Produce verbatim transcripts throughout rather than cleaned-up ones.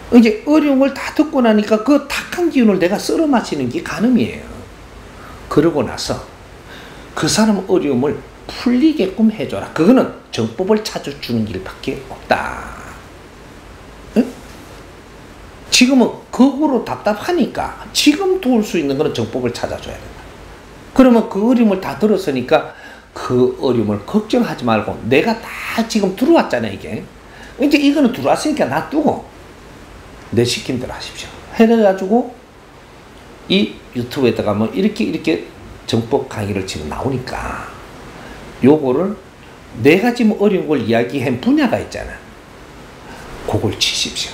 이제 어려움을 다 듣고 나니까 그 탁한 기운을 내가 썰어 마시는 게 간음이에요. 그러고 나서 그 사람 어려움을 풀리게끔 해줘라. 그거는 정법을 찾아주는 길밖에 없다. 응? 지금은 거꾸로 답답하니까 지금 도울 수 있는 거는 정법을 찾아줘야 된다. 그러면 그 어려움을 다 들었으니까 그 어려움을 걱정하지 말고 내가 다 지금 들어왔잖아요. 이게 이제 이거는 들어왔으니까 놔두고 내 시킨 대로 하십시오. 해가지고 이 유튜브에다가 뭐 이렇게 이렇게 정법 강의를 지금 나오니까 요거를 내가 지금 어려운 걸 이야기한 분야가 있잖아. 그걸 치십시오.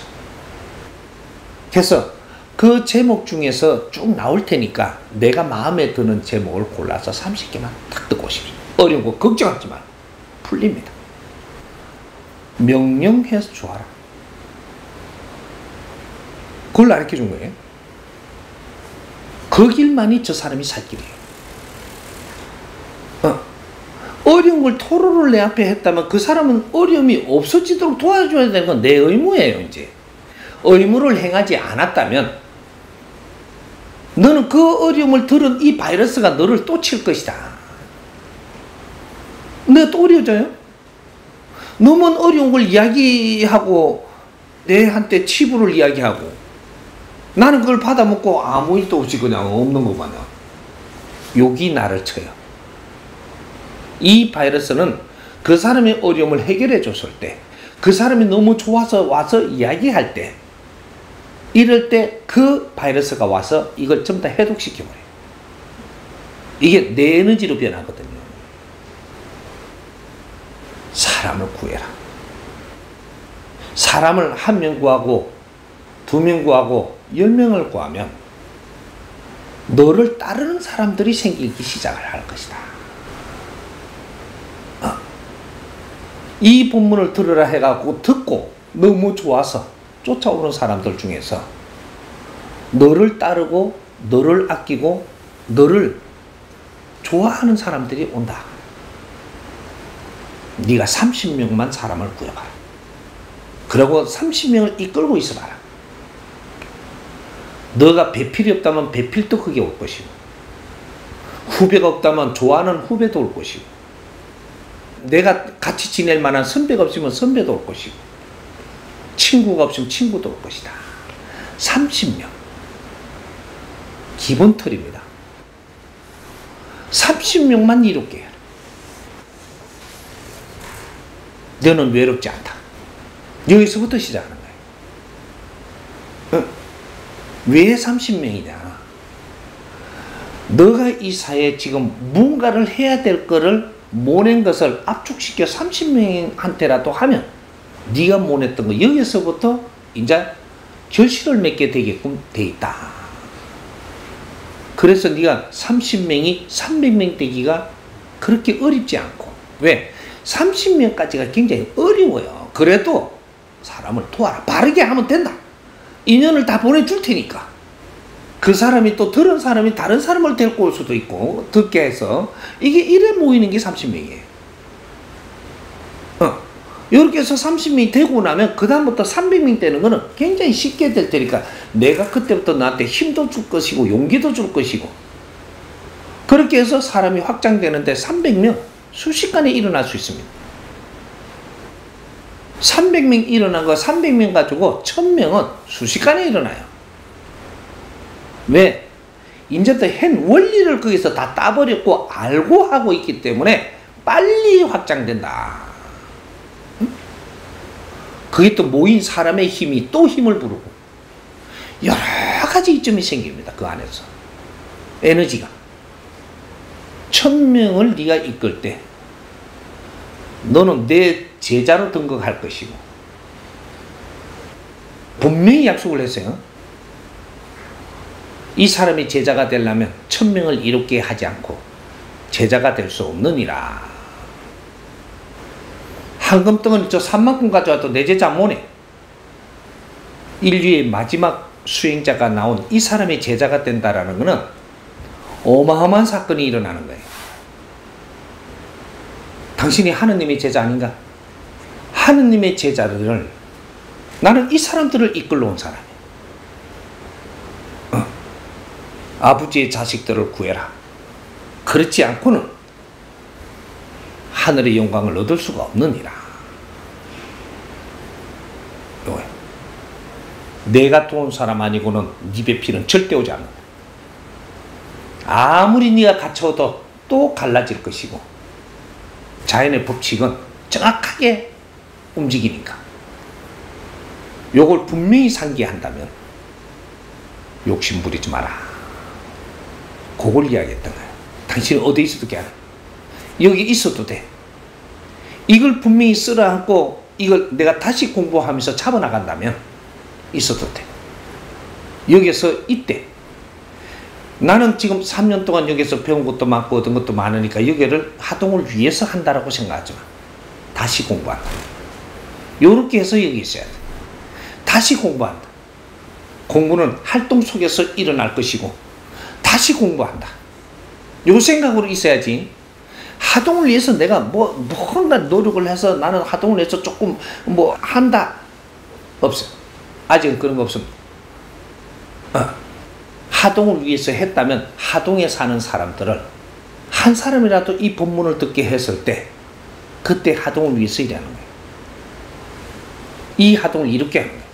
그래서 그 제목 중에서 쭉 나올 테니까 내가 마음에 드는 제목을 골라서 삼십 개만 딱 듣고 오십시오. 어려운 거 걱정하지 마. 풀립니다. 명령해서 좋아라. 그걸 가르쳐 준 거예요. 그 길만이 저 사람이 살 길이에요. 어. 어려운 걸 토로를 내 앞에 했다면 그 사람은 어려움이 없어지도록 도와줘야 되는 건 내 의무예요. 이제 의무를 행하지 않았다면 너는 그 어려움을 들은 이 바이러스가 너를 또 칠 것이다. 내가 또 어려워져요? 너만 어려운 걸 이야기하고 내한테 치부를 이야기하고 나는 그걸 받아먹고 아무 일도 없이 그냥 없는 거 마냥 욕이 나를 쳐요. 이 바이러스는 그 사람의 어려움을 해결해 줬을 때, 그 사람이 너무 좋아서 와서 이야기할 때, 이럴 때 그 바이러스가 와서 이걸 전부 다 해독시켜버려요. 이게 내 에너지로 변하거든요. 사람을 구해라. 사람을 한 명 구하고 두 명 구하고 열 명을 구하면 너를 따르는 사람들이 생기기 시작을 할 것이다. 어. 이 본문을 들으라 해갖고 듣고 너무 좋아서 쫓아오는 사람들 중에서 너를 따르고 너를 아끼고 너를 좋아하는 사람들이 온다. 네가 삼십 명만 사람을 구해봐라. 그리고 삼십 명을 이끌고 있어봐라. 너가 배필이 없다면 배필도 그게 올 것이고, 후배가 없다면 좋아하는 후배도 올 것이고, 내가 같이 지낼 만한 선배가 없으면 선배도 올 것이고, 친구가 없으면 친구도 올 것이다. 삼십 명. 기본 틀입니다. 삼십 명만 이롭게 해라. 너는 외롭지 않다. 여기서부터 시작하는 거예요. 어? 왜 삼십 명이냐? 너가 이 사회에 지금 뭔가를 해야 될 거를 못낸 것을 압축시켜 삼십 명한테라도 하면 네가 못했던 거 여기서부터 이제 결실을 맺게 되게끔 돼 있다. 그래서 네가 삼십 명이 삼백 명 되기가 그렇게 어렵지 않고, 왜? 삼십 명까지가 굉장히 어려워요. 그래도 사람을 도와라. 바르게 하면 된다. 인연을 다 보내줄 테니까. 그 사람이 또 들은 사람이 다른 사람을 데리고 올 수도 있고, 듣게 해서 이게 이래 모이는 게 삼십 명이에요. 어. 이렇게 해서 삼십 명이 되고 나면 그 다음부터 삼백 명 되는 거는 굉장히 쉽게 될 테니까 내가 그때부터 나한테 힘도 줄 것이고 용기도 줄 것이고, 그렇게 해서 사람이 확장되는데 삼백 명 순식간에 일어날 수 있습니다. 삼백 명 일어난 거 삼백 명 가지고 천 명은 순식간에 일어나요. 왜? 이제부터 한 원리를 거기서 다 따버렸고 알고 하고 있기 때문에 빨리 확장된다. 그게 또 모인 사람의 힘이 또 힘을 부르고 여러 가지 이점이 생깁니다. 그 안에서 에너지가. 천 명을 네가 이끌 때 너는 내 제자로 등극할 것이고, 분명히 약속을 했어요. 이 사람이 제자가 되려면 천 명을 이롭게 하지 않고 제자가 될 수 없느니라. 황금덩어리 저 삼만큼 가져와도 내 제자 뭐네? 인류의 마지막 수행자가 나온 이 사람이 제자가 된다라는 것은 어마어마한 사건이 일어나는 거예요. 당신이 하느님의 제자 아닌가? 하느님의 제자들을 나는 이 사람들을 이끌러 온 사람이야. 어. 아버지의 자식들을 구해라. 그렇지 않고는 하늘의 영광을 얻을 수가 없느니라. 내가 도운 사람 아니고는 네 배필은 절대 오지 않는다. 아무리 네가 갇혀도 또 갈라질 것이고 자연의 법칙은 정확하게 움직이니까 요걸 분명히 상기한다면 욕심 부리지 마라. 그걸 이야기했던 거야. 당신이 어디 있어도 돼. 여기 있어도 돼. 이걸 분명히 쓸어안고 이걸 내가 다시 공부하면서 잡아나간다면 있어도 돼. 여기서 이때 나는 지금 삼 년 동안 여기서 배운 것도 많고 얻은 것도 많으니까 여기를 하동을 위해서 한다라고 생각하지 마. 다시 공부한다. 요렇게 해서 여기 있어야 돼. 다시 공부한다. 공부는 활동 속에서 일어날 것이고 다시 공부한다. 요 생각으로 있어야지. 하동을 위해서 내가 뭐 뭔가 노력을 해서 나는 하동을 해서 조금 뭐 한다. 없어. 아직은 그런 거 없습니다. 어. 하동을 위해서 했다면 하동에 사는 사람들을 한 사람이라도 이 본문을 듣게 했을 때 그때 하동을 위해서 일하는 거예요. 이 하동을 이렇게 하는 거예요.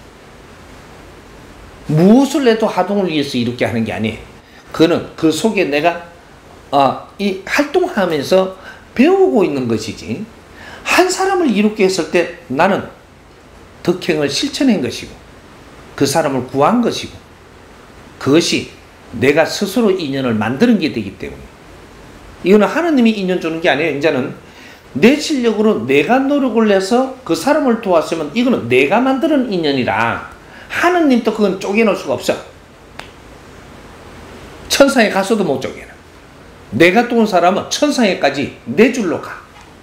무엇을 해도 하동을 위해서 이렇게 하는 게 아니에요. 그는 그 속에 내가 어, 이 활동하면서 배우고 있는 것이지 한 사람을 이롭게 했을 때 나는 덕행을 실천한 것이고 그 사람을 구한 것이고 그것이 내가 스스로 인연을 만드는 게 되기 때문에 이거는 하나님이 인연 주는 게 아니에요. 이제는 내 실력으로 내가 노력을 해서 그 사람을 도왔으면 이거는 내가 만드는 인연이라 하나님도 그건 쪼개놓을 수가 없어. 천상에 가서도 못 쪼개놔. 내가 도운 사람은 천상에까지 내 줄로 가.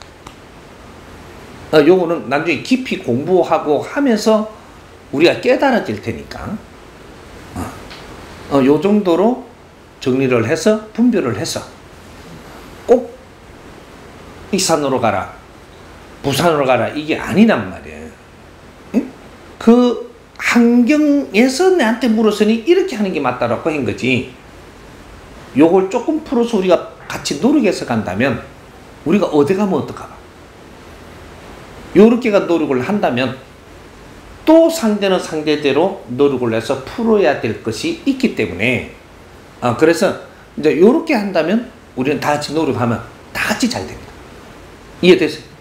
어, 요거는 나중에 깊이 공부하고 하면서 우리가 깨달아질 테니까 어, 어, 요 정도로 정리를 해서 분별을 해서 꼭 익산으로 가라 부산으로 가라 이게 아니란 말이에요. 응? 그 환경에서 내한테 물었으니 이렇게 하는 게 맞다라고 한 거지. 요걸 조금 풀어서 우리가 같이 노력해서 간다면 우리가 어디 가면 어떡하나. 요렇게가 노력을 한다면 또 상대는 상대대로 노력을 해서 풀어야 될 것이 있기 때문에 아, 그래서 이제 요렇게 한다면 우리는 다 같이 노력하면 다 같이 잘 됩니다. 이해됐어요?